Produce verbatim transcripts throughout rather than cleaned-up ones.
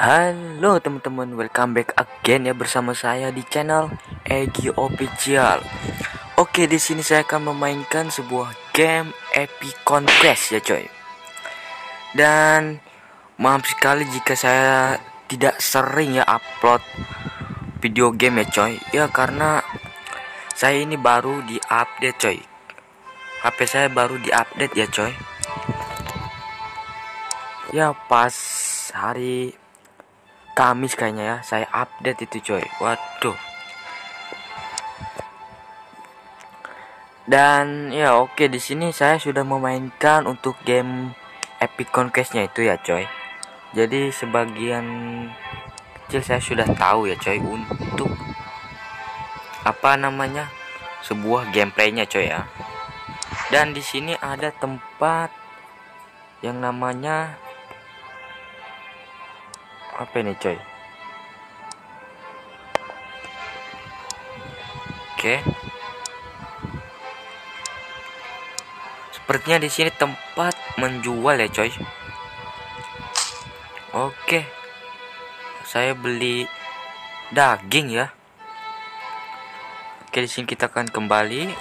Halo teman-teman, welcome back again ya bersama saya di channel Egi Official. Oke, di sini saya akan memainkan sebuah game Epic Conquest ya coy. Dan maaf sekali jika saya tidak sering ya upload video game ya coy. Ya karena saya ini baru di update coy. H P saya baru di update ya coy. Ya pas hari Kamis kayaknya ya saya update itu coy. Waduh. Dan ya oke, di sini saya sudah memainkan untuk game Epic Conquest-nya itu ya coy. Jadi sebagian kecil saya sudah tahu ya coy untuk apa namanya sebuah gameplaynya coy ya. Dan di sini ada tempat yang namanya apa ini coy? Oke. Sepertinya di sini tempat menjual ya coy. Oke. Saya beli daging ya. Oke, di sini kita akan kembali.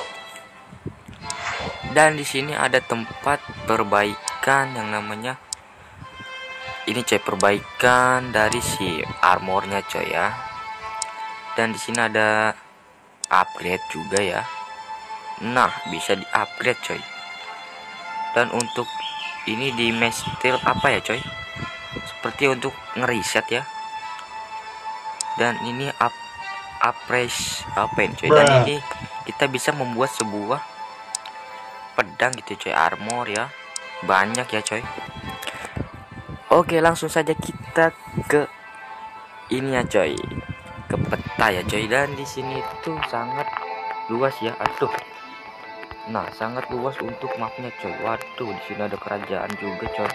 Dan di sini ada tempat perbaikan yang namanya ini coy, perbaikan dari si armornya coy ya. Dan di sini ada upgrade juga ya. Nah, bisa di upgrade coy. Dan untuk ini di mestil apa ya coy, seperti untuk ngeriset ya. Dan ini up apres apa ini coy. Dan ini kita bisa membuat sebuah pedang gitu coy, armor ya. Banyak ya coy. Oke, langsung saja kita ke ini ya coy, ke peta ya coy. Dan di sini tuh sangat luas ya. Aduh. Nah, sangat luas untuk mapnya coy. Waduh, di sini ada kerajaan juga coy.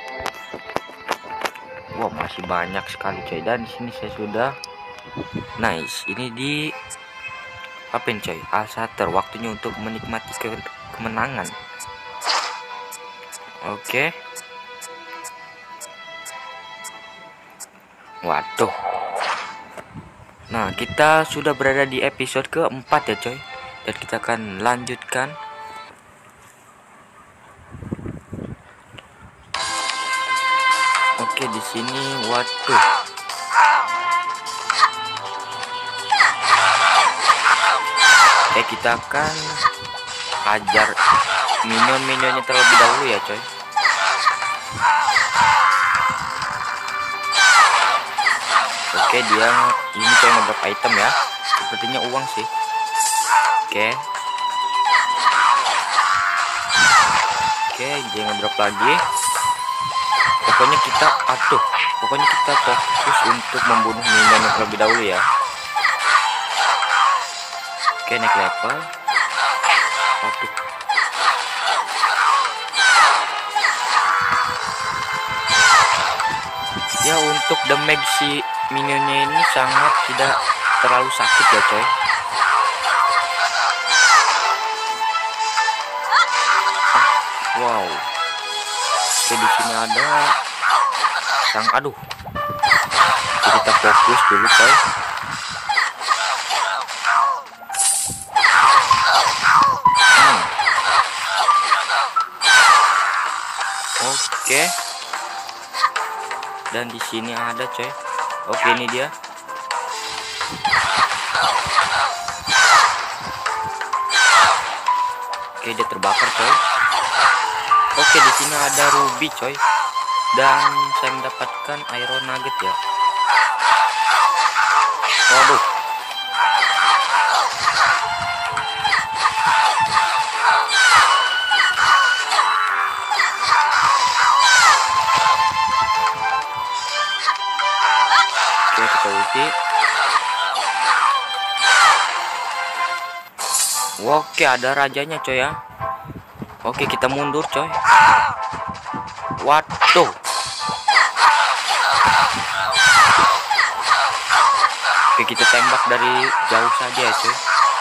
Wah, masih banyak sekali coy. Dan di sini saya sudah nice. Ini di apa ini coy? Alsater. Waktunya untuk menikmati ke kemenangan. Oke. Waduh. Nah, kita sudah berada di episode keempat ya coy. Dan kita akan lanjutkan. Oke, di sini waduh. Oke, kita akan hajar minion-minionnya terlebih dahulu ya coy. Oke, dia ini coy ngedrop item ya. Sepertinya uang sih. Oke. Oke, dia ngedrop lagi. Pokoknya kita aduh, pokoknya kita fokus untuk membunuh minion terlebih dahulu ya. Oke, naik level. Aduh. Ya, untuk damage si minionnya ini sangat tidak terlalu sakit ya coy. Ah, wow. Oke, di sini ada sang aduh. Oke, kita fokus dulu coy. Hmm. Oke. Dan di sini ada coy. Oke, ini dia. Oke, dia terbakar coy. Oke, di sini ada ruby coy. Dan saya mendapatkan iron nugget ya. Waduh. Oke, kita ulti. Oke, ada rajanya coy ya. Oke, kita mundur coy. Waduh. Oke, kita tembak dari jauh saja ya coy.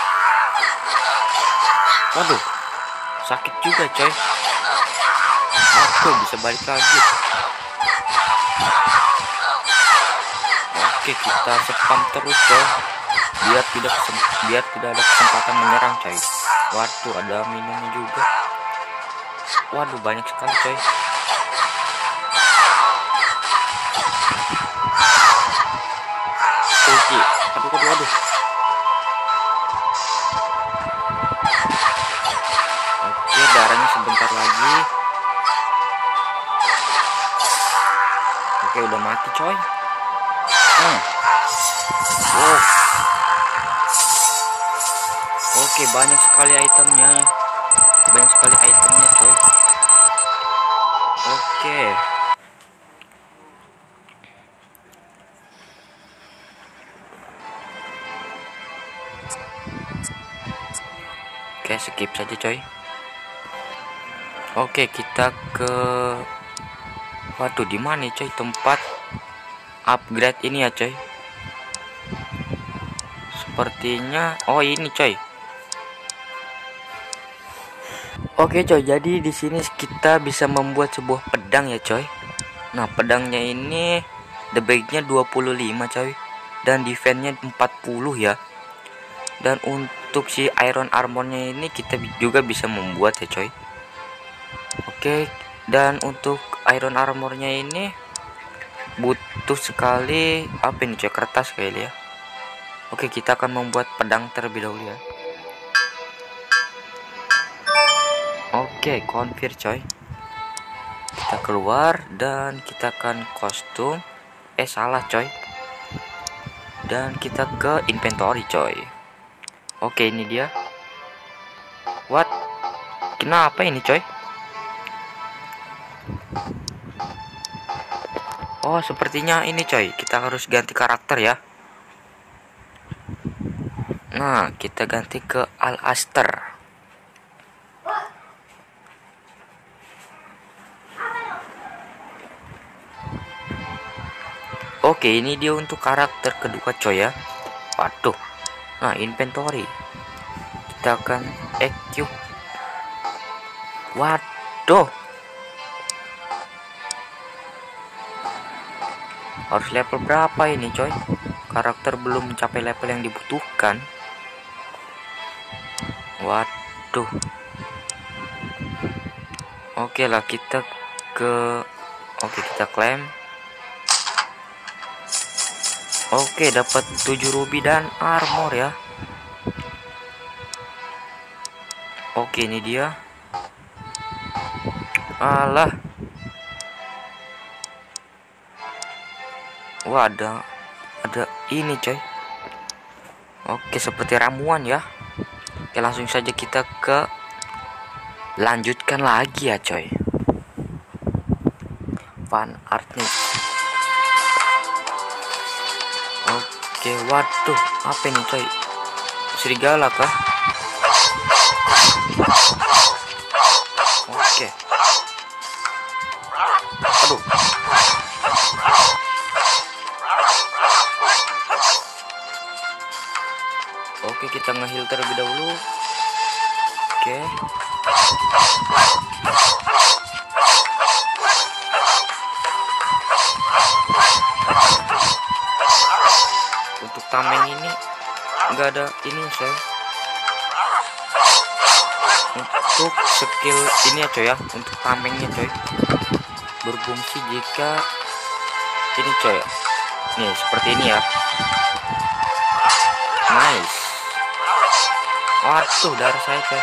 Waduh, sakit juga coy. Waduh, bisa balik lagi. Oke, kita spam terus coy, biar tidak biar tidak ada kesempatan menyerang coy. Waduh, ada minionnya juga. Waduh, banyak sekali coy. Oke, aduh aduh aduh. Oke, darahnya sebentar lagi. Oke, udah mati coy. Hmm. Oh. Oke, banyak sekali itemnya. Banyak sekali itemnya coy. Oke. Oke, skip saja coy. Oke, kita ke waduh, di mana coy tempat upgrade ini ya coy? Sepertinya oh ini coy. Oke coy, jadi di sini kita bisa membuat sebuah pedang ya coy. Nah, pedangnya ini the bag-nya dua puluh lima coy, dan defense-nya empat puluh ya. Dan untuk si iron armornya ini kita juga bisa membuat ya coy. Oke, dan untuk iron armornya ini butuh sekali apa ini coy, kertas kayaknya ya. Oke, kita akan membuat pedang terlebih dahulu ya. Oke, confirm coy. Kita keluar dan kita akan kostum. Eh salah coy. Dan kita ke inventory coy. Oke, ini dia. What? Kenapa ini coy? Oh, sepertinya ini coy, kita harus ganti karakter ya. Nah, kita ganti ke Al-Aster. Oke, ini dia untuk karakter kedua coy ya. Waduh. Nah, inventory. Kita akan equip. Waduh. Harus level berapa ini coy? Karakter belum mencapai level yang dibutuhkan. Waduh. Oke lah, kita ke Oke, kita klaim. Oke, dapat tujuh ruby dan armor ya. Oke, ini dia. Alah. Wah, ada ada ini coy. Oke, seperti ramuan ya. Oke, langsung saja kita ke lanjutkan lagi ya coy. Fan artnya. Oke, waduh, apa ini coy? Serigala kah? Oke. Aduh. Oke, kita nge-heal terlebih dahulu. Oke. Untuk tameng ini enggak ada ini saya. Untuk skill ini ya coy ya, untuk tamengnya coy, berfungsi jika ini coy. Nih, seperti ini ya. Nice. Waduh, darah saya coy.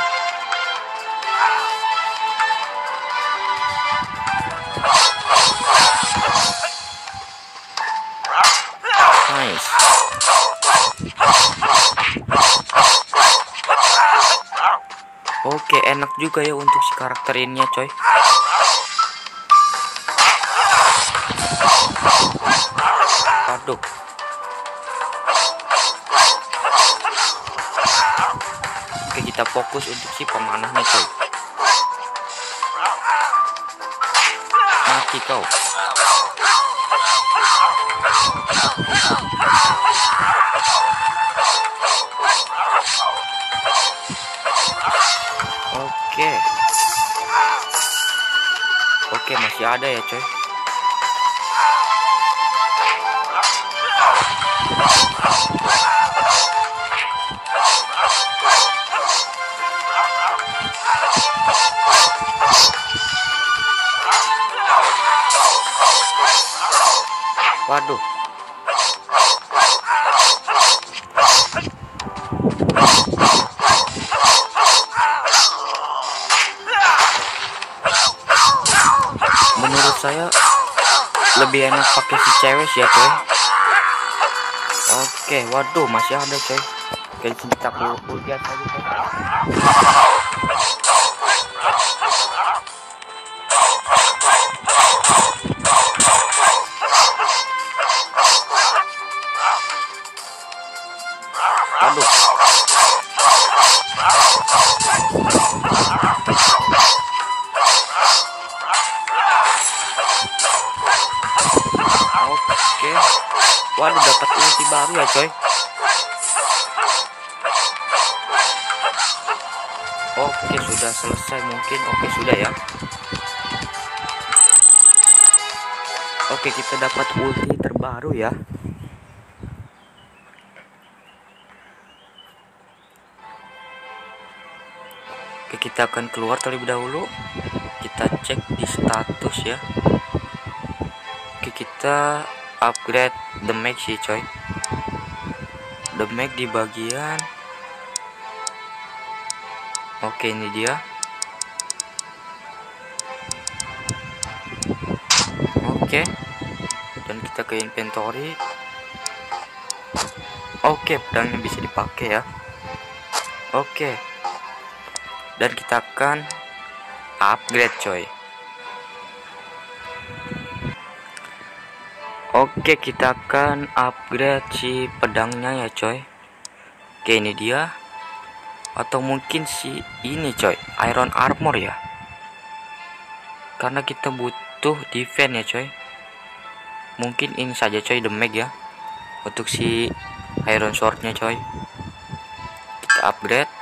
Nice. Oke, enak juga ya untuk si karakter ini ya coy. Aduh. Oke, kita fokus untuk si pemanahnya coy. Mati kau. Oke. Oke, masih ada ya coy. Waduh. Menurut saya lebih enak pakai si cewek ya coy. Oke, waduh masih ada coy. Oke, kita lihat aja coy. Aduh. Oke. Waduh, dapat ulti baru ya coy. Oke, sudah selesai mungkin. Oke, sudah ya. Oke, kita dapat ulti terbaru ya. Oke, kita akan keluar terlebih dahulu. Kita cek di status ya. Oke, kita upgrade the mag sih coy. The mag di bagian. Oke, ini dia. Oke, dan kita ke inventory. Oke, pedangnya bisa dipakai ya. Oke, dan kita akan upgrade coy. Oke, kita akan upgrade si pedangnya ya coy. Oke, ini dia. Atau mungkin si ini coy, iron armor ya, karena kita butuh defense ya coy. Mungkin ini saja coy, the mag ya, untuk si iron swordnya coy. Kita upgrade.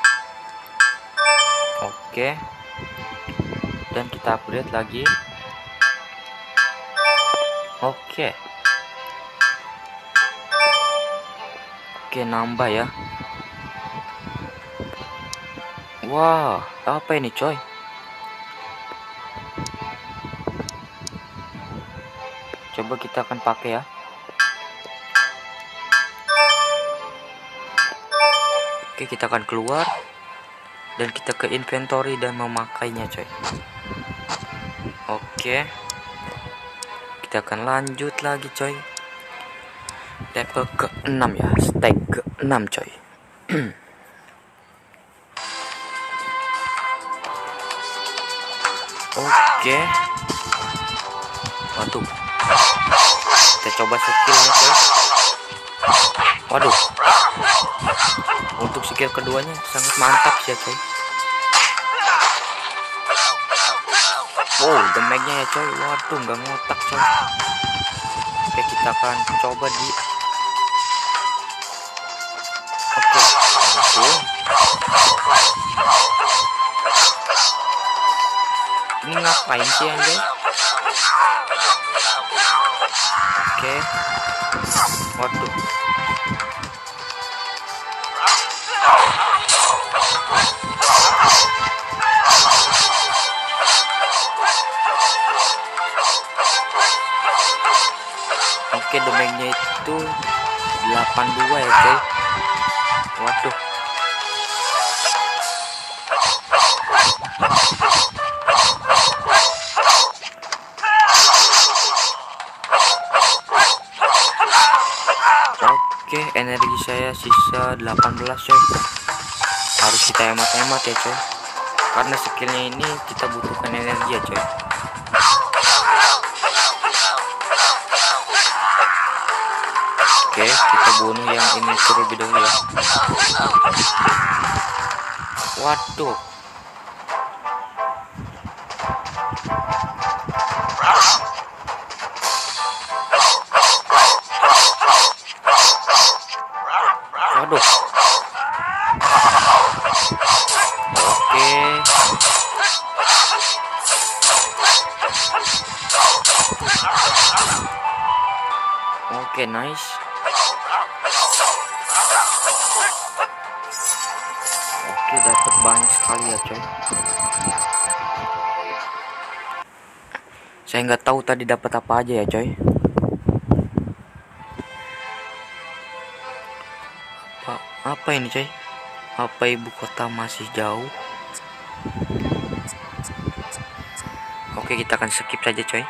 Oke, dan kita upgrade lagi. Oke. Oke, nambah ya. Wah, apa ini coy? Coba kita akan pakai ya. Oke, kita akan keluar dan kita ke inventory dan memakainya coy. Oke, kita akan lanjut lagi coy. Level ke enam ya, stag ke enam coy. Oke. Waduh. Kita coba skillnya coy. Waduh. Untuk skill keduanya sangat mantap sih ya coy. Wow, damage-nya ya coy. Waduh, nggak ngotak coy. Oke, kita akan coba di. Oke, langsung. Ini ngapain sih anjay? Oke. Waduh. Oke, damage-nya itu delapan puluh dua ya coy. Waduh. Oke, energi saya sisa delapan belas coy. Harus kita hemat-hemat ya coy, karena skillnya ini kita butuhkan energi ya coy. Oke, kita bunuh yang ini terlebih dahulu ya. Waduh. Waduh. Oke. Oke, nice. Oke, dapat banyak sekali ya coy. Saya nggak tahu tadi dapat apa aja ya coy. Apa ini coy? Apa ibu kota masih jauh? Oke, kita akan skip saja coy.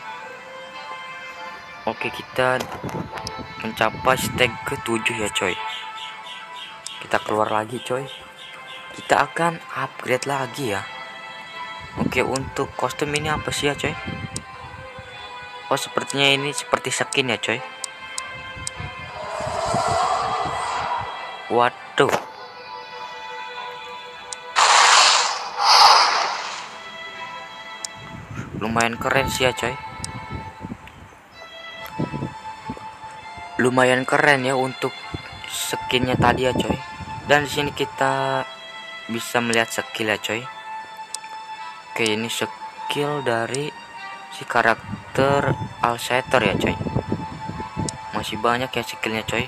Oke, kita mencapai stag ke tujuh ya coy. Kita keluar lagi coy. Kita akan upgrade lagi ya. Oke, untuk kostum ini apa sih ya coy? Oh, sepertinya ini seperti skin ya coy. Waduh, lumayan keren sih ya coy. Lumayan keren ya untuk skinnya tadi ya coy. Dan di sini kita bisa melihat skill ya coy. Oke, ini skill dari si karakter Alseter ya coy. Masih banyak ya skillnya coy.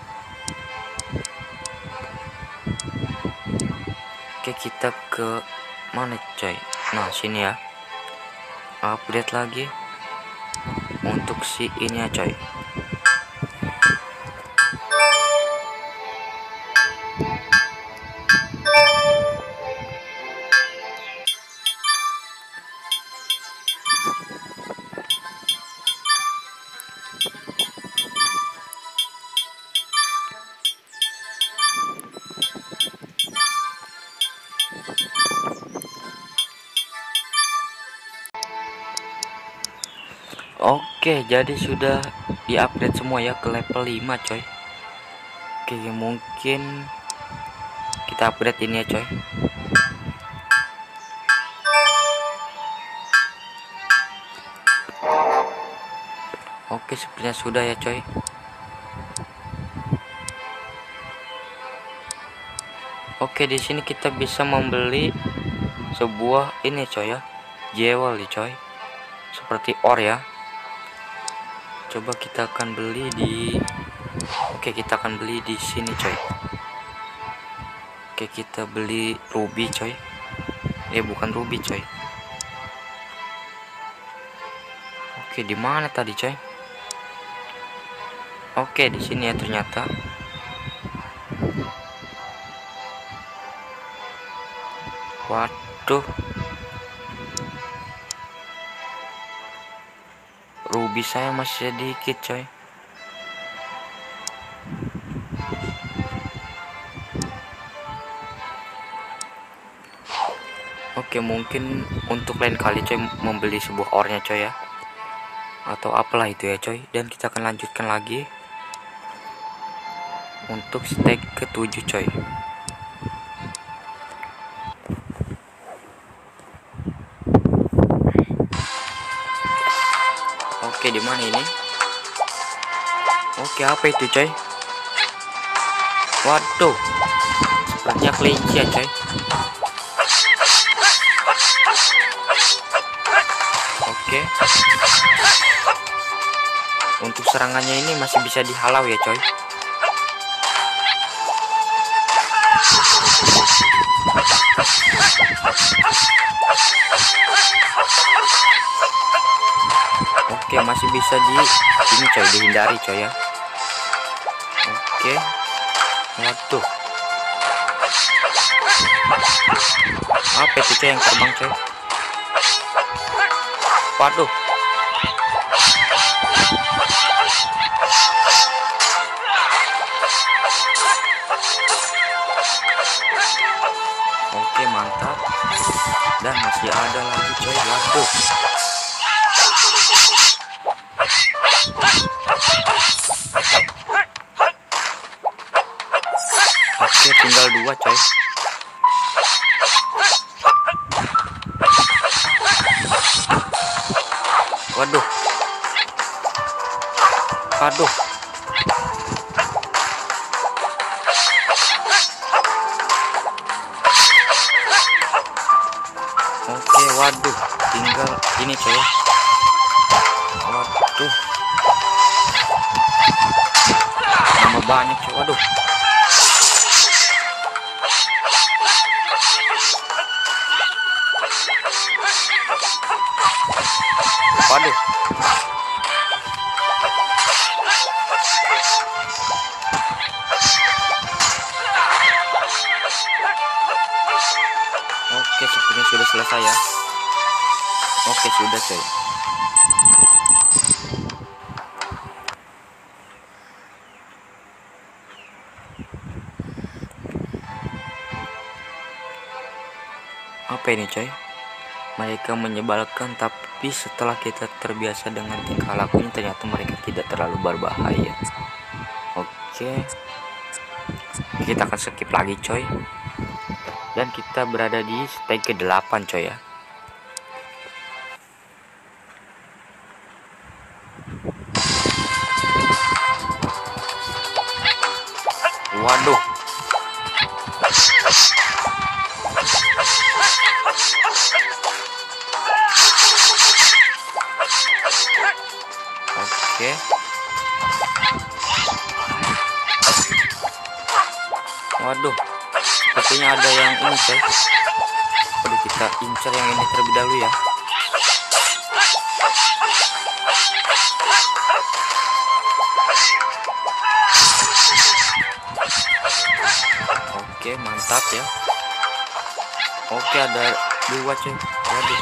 Oke, kita ke mana coy? Nah, sini ya. Update lagi untuk si ini ya coy. Oke, jadi sudah diupdate semua ya ke level lima coy. Oke, mungkin kita upgrade ini ya coy. Oke, sepertinya sudah ya coy. Oke, di sini kita bisa membeli sebuah ini coy ya, jewel nih coy, seperti ore ya. Coba kita akan beli di Oke, kita akan beli di sini coy. Oke, kita beli ruby coy. Eh, bukan ruby coy. Oke, di mana tadi coy? Oke, di sini ya ternyata. Waduh, ruby saya masih sedikit coy. Oke, mungkin untuk lain kali coy membeli sebuah ore-nya coy ya, atau apalah itu ya coy. Dan kita akan lanjutkan lagi untuk stag ke tujuh coy. Oke, di mana ini? Oke, apa itu coy? Waduh, sepertinya kelinci ya coy. Oke, untuk serangannya ini masih bisa dihalau ya coy. Oke, masih bisa di ini coy, dihindari coy ya. Oke, waduh, apa itu coy yang terbang coy? Waduh, oke, mantap. Dan masih ada lagi coy. Waduh, oke, tinggal dua coy. Waduh, waduh, oke, waduh, tinggal ini coy. Waduh, nama banyak coy. Waduh, waduh, sepertinya sudah selesai ya. Oke, sudah coy. Apa ini coy? Mereka menyebalkan, tapi setelah kita terbiasa dengan tingkah lakunya ternyata mereka tidak terlalu berbahaya. Oke, kita akan skip lagi coy. Dan kita berada di stage ke delapan coy ya. Waduh. Oke. Waduh. Sepertinya ada yang ini coy. Waduh, kita incar yang ini terlebih dahulu ya. Oke, mantap ya. Oke, ada dua coy. Waduh.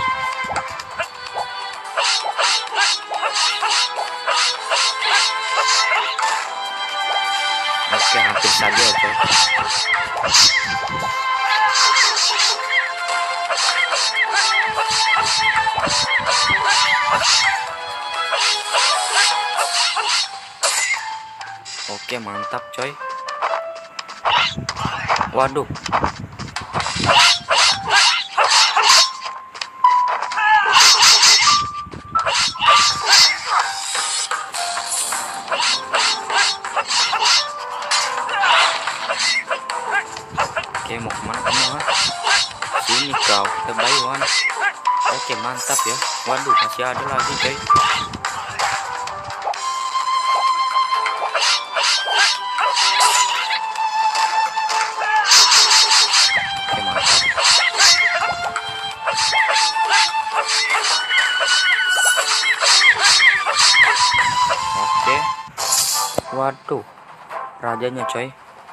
Oke, hampir saja coy. Oke, mantap coy. Waduh. Oke, mau kemana kamu ha? Sini kau, kita bayuan. Oke, mantap ya. Waduh, masih ada lagi coy. Oke, mantap. Oke. Waduh, rajanya coy.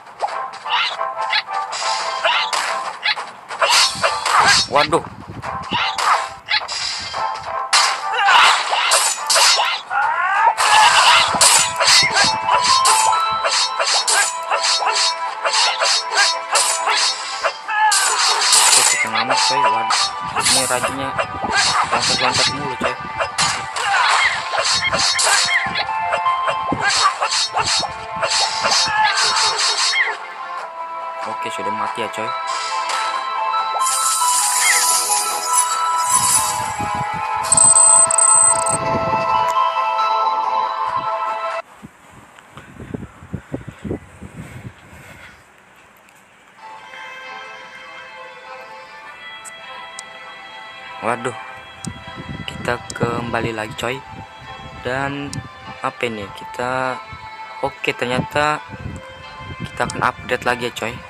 Waduh. Oke, kita ngamuk coy. Waduh, ini rajanya loncat-loncat mulu coy. Oke, sudah mati ya coy. Waduh, kita kembali lagi coy. Dan apa ini kita, oke ternyata kita akan update lagi ya coy.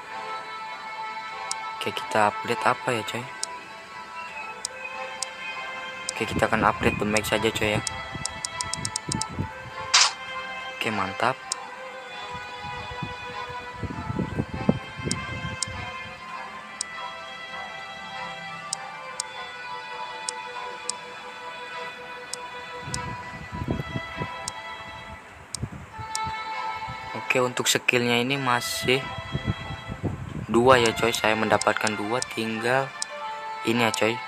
Oke, kita update apa ya coy? Oke, kita akan update the max saja coy ya. Oke, mantap. Oke, untuk skillnya ini masih dua ya coy. Saya mendapatkan dua, tinggal ini ya coy.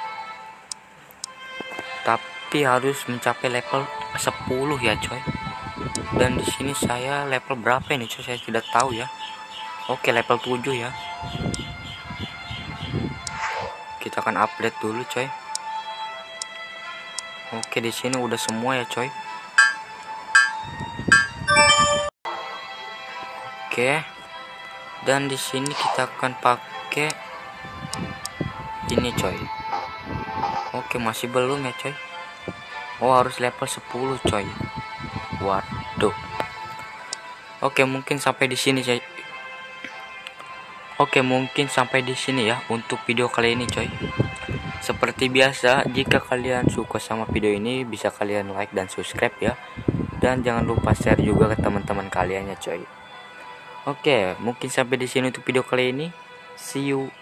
Tapi harus mencapai level sepuluh ya coy. Dan di sini saya level berapa ini coy? Saya tidak tahu ya. Oke, level tujuh ya. Kita akan update dulu coy. Oke, di sini udah semua ya coy. Oke, dan di sini kita akan pakai ini coy. Oke, masih belum ya coy. Oh, harus level sepuluh coy. Waduh. Oke, mungkin sampai di sini coy. Oke, mungkin sampai di sini ya untuk video kali ini coy. Seperti biasa, jika kalian suka sama video ini bisa kalian like dan subscribe ya. Dan jangan lupa share juga ke teman-teman kalian ya coy. Oke, mungkin sampai di sini untuk video kali ini. See you.